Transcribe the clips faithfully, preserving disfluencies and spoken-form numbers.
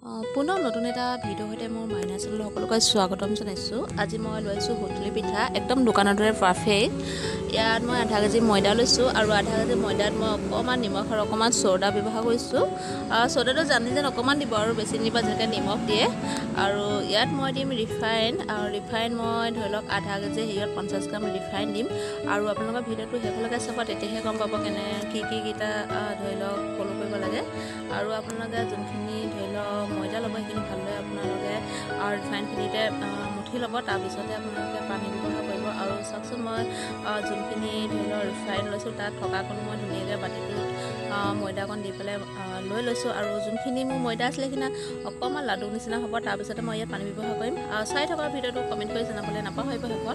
পুনৰ নতুন এটা ভিডিঅ' সৈতে মোৰ মাইনা চেনেল সকলোকে স্বাগতম জনাইছোঁ। আজি মই লৈছোঁ সুতুলি পিঠা, একদম দোকানৰ দৰে পাৰফেক্ট। ইয়াত মই আধা কেজি ময়দা লৈছোঁ আৰু আধা কেজি ময়দাত মই অকণমান নিমখ আৰু অকণমান চ'ডা ব্যৱহাৰ কৰিছোঁ। চ'ডাটো জানি যেন অকণমান দিব আৰু বেছি নিবা যেনেকৈ নিমখ দিয়ে। আৰু ইয়াত মই দিম ৰিফাইন, আৰু ৰিফাইন মই ধৰি লওক আধা কেজি হেৰিয়ত পঞ্চাছ গ্ৰাম ৰিফাইন দিম। আৰু আপোনালোকৰ ভিডিঅ'টো শেষলৈকে চাব, তেতিয়াহে গম পাব কেনে কি কি কেইটা ধৰি লওক ফ'ল' কৰিব লাগে। আৰু আপোনালোকে যোনখিনি ধৰি লওক ময়দা ল'ব সেইখিনি ভালদৰে আপোনালোকে ৰিফাইনখিনিতে মুঠি ল'ব, তাৰপিছতে আপোনালোকে পানী ব্যৱহাৰ কৰিব। আৰু চাওকচোন মই যোনখিনি ধৰি লওক ৰিফাইন লৈছোঁ তাত থকাকণো মই ধুনীয়াকৈ বাতিটোত ময়দাকণ দি পেলাই লৈ লৈছোঁ। আৰু যোনখিনি মোৰ ময়দা আছিলে সেইখিনি অকণমান লাডু নিচিনা হ'ব, তাৰপিছতে মই ইয়াত পানী ব্যৱহাৰ কৰিম। চাই থকা ভিডিঅ'টো কমেণ্ট কৰি জনাবলৈ নাপাহৰিব শেষত।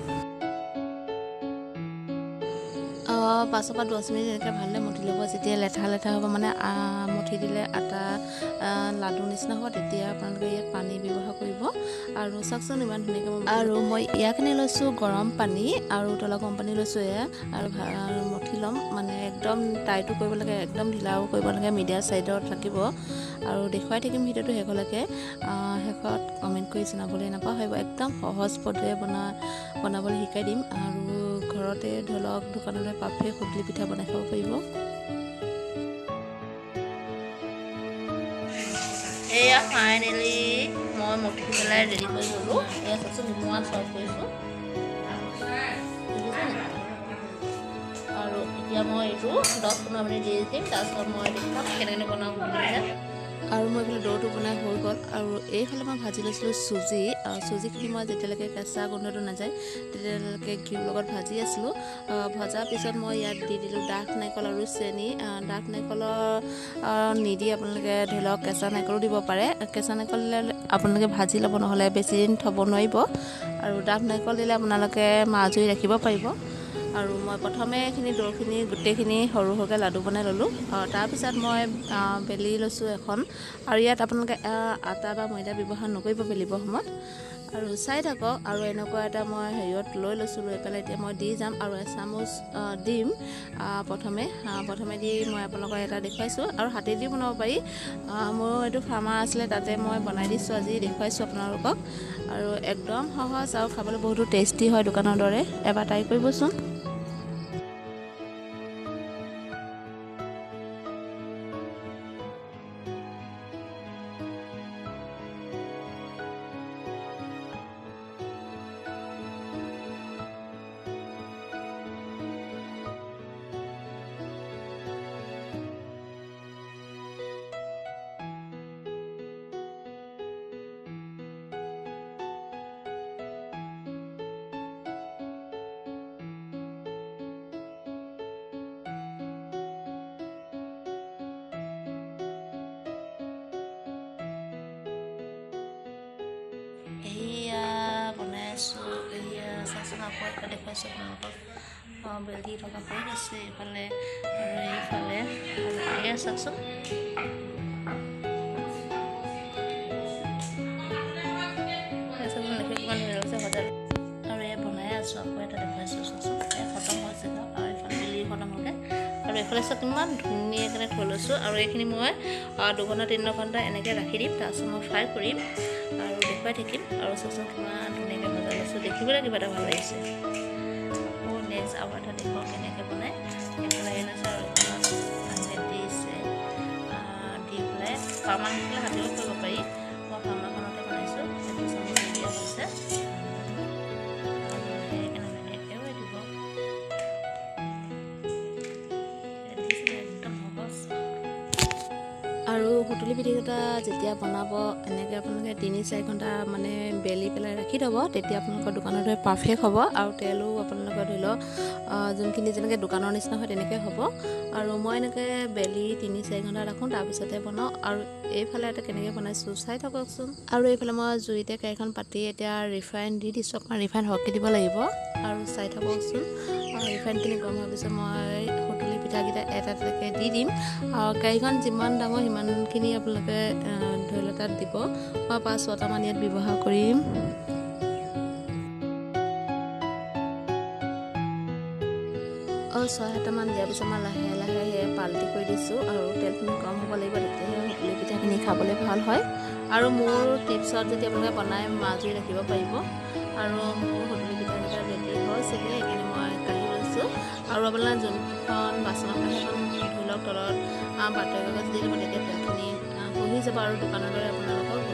পাঁচৰ পৰা দহ মিনিট এনেকৈ ভালদৰে মঠি ল'ব। যেতিয়া লেঠা লেঠা হ'ব, মানে মঠি দিলে আটা লাডু নিচিনা হ'ব, তেতিয়া আপোনালোকে ইয়াত পানী ব্যৱহাৰ কৰিব। আৰু চাওকচোন ইমান ধুনীয়াকৈ আৰু মই ইয়াখিনি লৈছোঁ গৰম পানী আৰু উতলা গৰম পানী লৈছোঁ এয়া। আৰু মঠি ল'ম, মানে একদম টাইটো কৰিব লাগে, একদম ঢিলাও কৰিব লাগে, মিডিয়াম চাইডত থাকিব। আৰু দেখুৱাই থাকিম ভিডিঅ'টো শেষলৈকে। শেষত কমেণ্ট কৰি জনাবলৈ নাপাহৰিব। একদম সহজ পদ্ধতিৰে বনা বনাবলৈ শিকাই দিম। আৰু ঘৰতে ধৰি লওক দোকানলৈ পাৰফেক্ট সুতুলি পিঠা বনাই খাব পাৰিব। এয়া ফাইনেলি মই মঠি পেলাই ৰেডি কৰি গ'লোঁ। এয়া চাওকচোন ইমান চফ্ট কৰিছোঁ। আৰু এতিয়া মই এইটো দহ পোন্ধৰ মিনিট দি দিম, তাৰপিছত মই দেখাম কেনেকৈ বনাওঁ বুলি। আৰু মই এইফালে দৌটো বনাই হৈ গ'ল। আৰু এইফালে মই ভাজি লৈছিলোঁ চুজি। চুজিখিনি মই যেতিয়ালৈকে কেঁচা গোন্ধটো নাযায় তেতিয়ালৈকে ঘিউৰ লগত ভাজি আছিলোঁ। ভজাৰ পিছত মই ইয়াত দি দিলোঁ ডাঠ নাৰিকল আৰু চেনি। ডাঠ নাৰিকলৰ নিদি আপোনালোকে ধৰি লওক কেঁচা নাৰিকলো দিব পাৰে। কেঁচা নাৰিকল দিলে আপোনালোকে ভাজি ল'ব, নহ'লে বেছি দিন থ'ব নোৱাৰিব। আৰু ডাঠ নাৰিকল দিলে আপোনালোকে মাজুৰি ৰাখিব পাৰিব। আৰু মই প্ৰথমে এইখিনি দৌৰখিনি গোটেইখিনি সৰু সৰুকৈ লাডু বনাই ল'লোঁ। তাৰপিছত মই বেলি লৈছোঁ এখন। আৰু ইয়াত আপোনালোকে আটা বা ময়দা ব্যৱহাৰ নকৰিব বেলিবৰ সময়ত। আৰু চাই থাকক। আৰু এনেকুৱা এটা মই হেৰিয়ত লৈ লৈছোঁ, লৈ পেলাই এতিয়া মই দি যাম। আৰু এচামুচ দিম প্ৰথমে প্ৰথমে দি মই আপোনালোকক এটা দেখুৱাইছোঁ। আৰু হাতেদি বনাব পাৰি। মোৰ এইটো ফাৰ্মাৰ আছিলে, তাতে মই বনাই দিছোঁ, আজি দেখুৱাইছোঁ আপোনালোকক। আৰু একদম সহজ আৰু খাবলৈ বহুতো টেষ্টি হয় দোকানৰ দৰে। এবাৰ ট্ৰাই কৰিবচোন। এয়া বনাই আছোঁ। এয়া চাচোন আকৌ এটা দেখুৱাইছোঁ আপোনালোকক। বেলি থকা হৈ গৈছে এইফালে আৰু এইফালে। এয়া চাওকচোন। কিমান ধুনীয়া লাগিছে সজাই। আৰু এয়া বনাই আছোঁ, আকৌ এটা দেখুৱাইছোঁ চাচোন। এয়া খতম হৈছে আৰু এইফালে বেলি খতম হ'লগৈ। আৰু এইফালে চাওক কিমান ধুনীয়াকৈ থৈ লৈছোঁ। আৰু এইখিনি মই দুঘণ্টা তিনি ঘণ্টা এনেকৈ ৰাখি দিম, তাৰপিছত মই ফ্ৰাই কৰিম আৰু দেখুৱাই থাকিম। আৰু চাচোন কিমান ধুনীয়াকৈ ভজা লৈছোঁ, দেখিবলৈ কিবা এটা ভাল লাগিছে। আকৌ নেক্সট আৰু এটা দেখুৱাওঁ কেনেকৈ বনাই। এইফালে এনেছে আৰু এইফালে দিছে দি পেলাই ফাৰ্মাৰ থাকিলে হাতেও কৰিব পাৰি। মই ফাৰ্মাৰখনতে বনাইছোঁ। এইটো চামুচ দিয়া হৈছে। আৰু সুতুলি পিঠাকেইটা যেতিয়া বনাব এনেকৈ আপোনালোকে তিনি চাৰি ঘণ্টা মানে বেলি পেলাই ৰাখি থ'ব, তেতিয়া আপোনালোকৰ দোকানৰ দৰে পাৰফেক্ট হ'ব। আৰু তেলো আপোনালোকৰ ধৰি লওক যোনখিনি যেনেকৈ দোকানৰ নিচিনা হয় তেনেকৈ হ'ব। আৰু মই এনেকৈ বেলি তিনি চাৰি ঘণ্টা ৰাখোঁ, তাৰপিছতে বনাওঁ। আৰু এইফালে এটা কেনেকৈ বনাইছোঁ চাই থাককচোন। আৰু এইফালে মই জুইতে কেৰাহীখন পাতি এতিয়া ৰিফাইন দি দিছোঁ। অকণমান ৰিফাইন সৰহকৈ দিব লাগিব। আৰু চাই থাককচোন। ৰিফাইনখিনি গৰম হোৱাৰ পিছত মই সুতুলি পিঠাকেইটা এটা এটাকৈ দি দিম। আৰু কেৰাহীখন যিমান ডাঙৰ সিমানখিনি আপোনালোকে ধৰি লওক তাত দিব। মই পাঁচ ছটামান ইয়াত ব্যৱহাৰ কৰিম। ছয় সাতটামান দিয়াৰ পিছত মই লাহে লাহে সেই পাল্টি কৰি দিছোঁ আৰু তেলখিনি কম হ'ব লাগিব, তেতিয়াহে সুতুলি পিঠাখিনি খাবলৈ ভাল হয়। আৰু মোৰ টিপছত যদি আপোনালোকে বনাই মাজুৰি ৰাখিব পাৰিব। আৰু মোৰ সুতুলি পিঠাকেইটা ৰেডি হৈছেগৈ, সেইখিনি মই কাঢ়ি লৈছোঁ। আৰু আপোনাৰ যোনখন বাচনত কাঢ়ে এখন ধৰি লওক তলত বাতৰি কাগজ দি ল'ব, তেতিয়া তেলখিনি শুহি যাব আৰু দোকানৰ দৰে আপোনালোকক